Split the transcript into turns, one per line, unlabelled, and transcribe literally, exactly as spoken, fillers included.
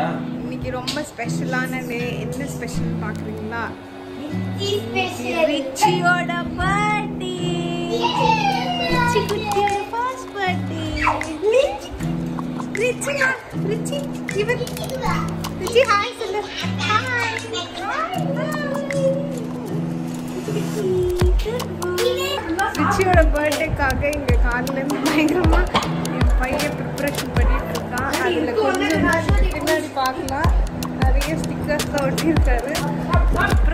இன்னைக்கு ரொம்ப ஸ்பெஷலான டே. என்ன ஸ்பெஷல் பாக்குறீங்களா? ரிச்சியோட பர்த்டே. ரிச்சி குட்டியோட ஃபர்ஸ்ட் பர்த்டே. ரிச்சி ரிச்சி இவன் ரிச்சி ஹாய் சொல்லு. ஹாய் ரிச்சியோட பர்த்டேக்காக இங்க காலையில இருந்து பயங்கரமா என் பையன் ப்ரிப்பரேஷன் பண்ணிட்டு இருக்கான். அதுல கொஞ்சம் பின்னாடி பார்க்கலாம் நிறைய ஸ்டிக்கர்ஸ் தான் ஒட்டியிருக்காரு.